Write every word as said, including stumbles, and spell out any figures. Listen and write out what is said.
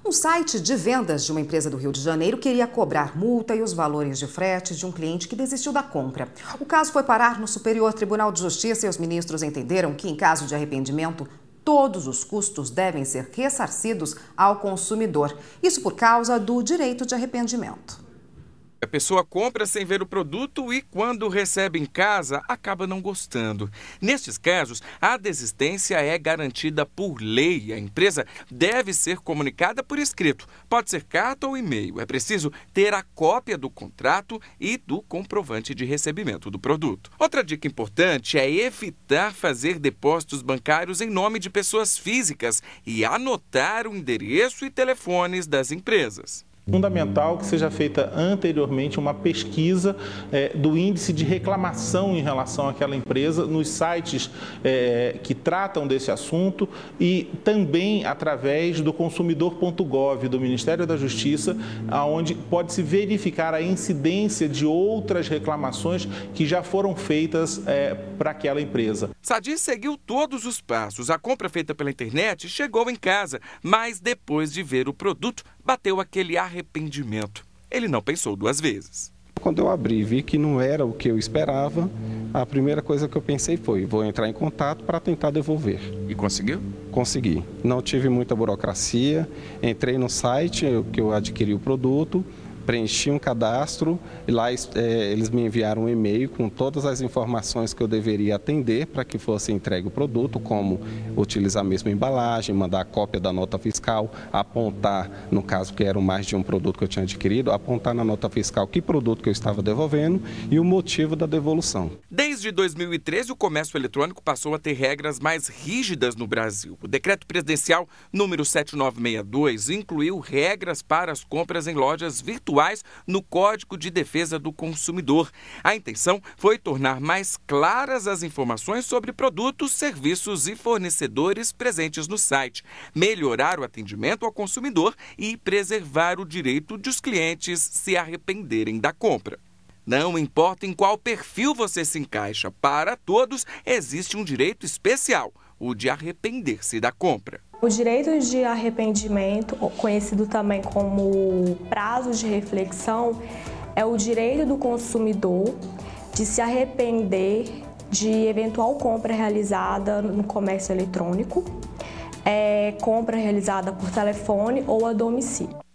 Um site de vendas de uma empresa do Rio de Janeiro queria cobrar multa e os valores de frete de um cliente que desistiu da compra. O caso foi parar no Superior Tribunal de Justiça e os ministros entenderam que, em caso de arrependimento, todos os custos devem ser ressarcidos ao consumidor. Isso por causa do direito de arrependimento. A pessoa compra sem ver o produto e, quando recebe em casa, acaba não gostando. Nestes casos, a desistência é garantida por lei. A empresa deve ser comunicada por escrito. Pode ser carta ou e-mail. É preciso ter a cópia do contrato e do comprovante de recebimento do produto. Outra dica importante é evitar fazer depósitos bancários em nome de pessoas físicas e anotar o endereço e telefones das empresas. Fundamental que seja feita anteriormente uma pesquisa é, do índice de reclamação em relação àquela empresa nos sites é, que tratam desse assunto e também através do consumidor ponto gov do Ministério da Justiça, onde pode-se verificar a incidência de outras reclamações que já foram feitas é, para aquela empresa. Sadi seguiu todos os passos. A compra feita pela internet chegou em casa, mas depois de ver o produto, bateu aquele arrependimento. Ele não pensou duas vezes. Quando eu abri e vi que não era o que eu esperava, a primeira coisa que eu pensei foi, vou entrar em contato para tentar devolver. E conseguiu? Consegui. Não tive muita burocracia, entrei no site que eu adquiri o produto, preenchi um cadastro e lá é, eles me enviaram um e-mail com todas as informações que eu deveria atender para que fosse entregue o produto, como utilizar a mesma embalagem, mandar a cópia da nota fiscal, apontar, no caso que era mais de um produto que eu tinha adquirido, apontar na nota fiscal que produto que eu estava devolvendo e o motivo da devolução. Desde dois mil e treze, o comércio eletrônico passou a ter regras mais rígidas no Brasil. O decreto presidencial número sete nove seis dois incluiu regras para as compras em lojas virtuais no Código de Defesa do Consumidor. A intenção foi tornar mais claras as informações sobre produtos, serviços e fornecedores presentes no site, melhorar o atendimento ao consumidor e preservar o direito de os clientes se arrependerem da compra. Não importa em qual perfil você se encaixa, para todos existe um direito especial, o de arrepender-se da compra. O direito de arrependimento, conhecido também como prazo de reflexão, é o direito do consumidor de se arrepender de eventual compra realizada no comércio eletrônico, é, compra realizada por telefone ou a domicílio.